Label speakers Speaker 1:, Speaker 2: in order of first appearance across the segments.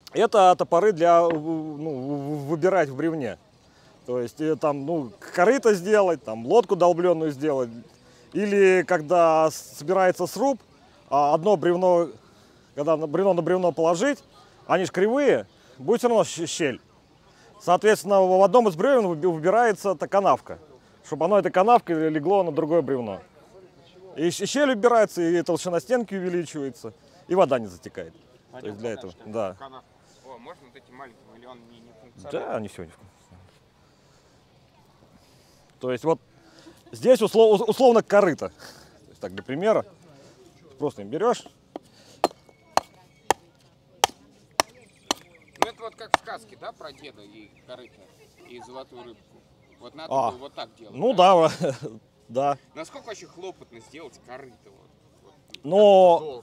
Speaker 1: Это топоры для выбирать в бревне. То есть там, корыто сделать, там лодку долбленную сделать. Или когда собирается сруб, одно бревно, когда бревно на бревно положить, они же кривые, будет все равно щель. Соответственно, в одном из бревен выбирается эта канавка, чтобы оно этой канавкой легло на другое бревно. И щель убирается, и толщина стенки увеличивается, и вода не затекает. То есть для этого, да.
Speaker 2: О, можно вот эти маленькие, или он не функциональный?
Speaker 1: Да, они все не функциональны. То есть вот здесь условно корыто. То есть так, для примера, просто им берешь.
Speaker 2: Ну это вот как в сказке, да, про деда и корыто, и золотую рыбку. Вот надо было вот так делать.
Speaker 1: Ну да, да.
Speaker 2: Насколько вообще хлопотно сделать корыто?
Speaker 1: Но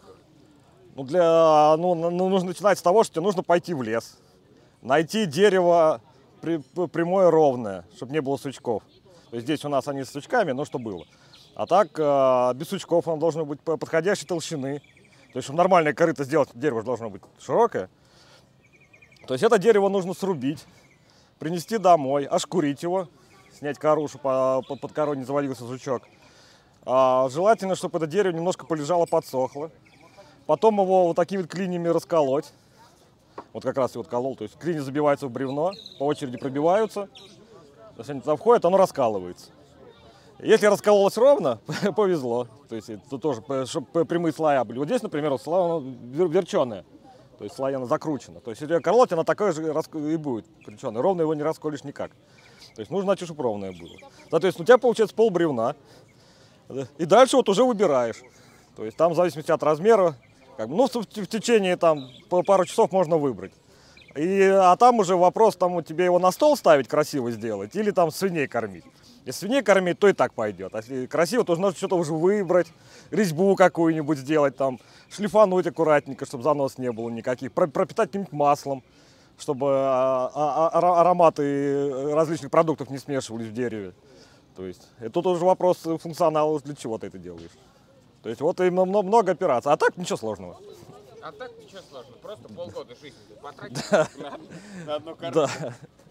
Speaker 1: нужно начинать с того, что тебе нужно пойти в лес, найти дерево прямое, ровное, чтобы не было сучков. То есть здесь у нас они с сучками, но что было. А так, без сучков оно должно быть подходящей толщины. То есть, чтобы нормальное корыто сделать, дерево должно быть широкое. То есть это дерево нужно срубить, принести домой, ошкурить его, снять кору, чтобы под корой не завалился сучок. Желательно, чтобы это дерево немножко полежало, подсохло. Потом его вот такими вот клиньями расколоть. Вот как раз я вот колол, то есть клини забиваются в бревно, по очереди пробиваются. Если они туда входят, оно раскалывается. Если раскололось ровно, повезло. То есть это тоже, чтобы прямые слоя были. Вот здесь, например, вот слоя верченая. То есть слоя она закручена. То есть если ее колоть, она такая же и будет крученая. Ровно его не расколешь никак. То есть нужно, значит, чтобы ровное было. Соответственно, у тебя получается пол бревна. И дальше вот уже выбираешь. То есть там в зависимости от размера, в течение там пару часов можно выбрать. А там уже вопрос, там тебе его на стол ставить красиво сделать или там свиней кормить. Если свиней кормить, то и так пойдет. А если красиво, то нужно что-то уже выбрать, резьбу какую-нибудь сделать, там, шлифануть аккуратненько, чтобы занос не было никаких, пропитать каким-нибудь маслом, чтобы ароматы различных продуктов не смешивались в дереве. То есть тут уже вопрос функционала, для чего ты это делаешь. То есть вот именно много операций, а так ничего сложного.
Speaker 2: А так ничего сложного, просто полгода жизни потратить на одну корыто.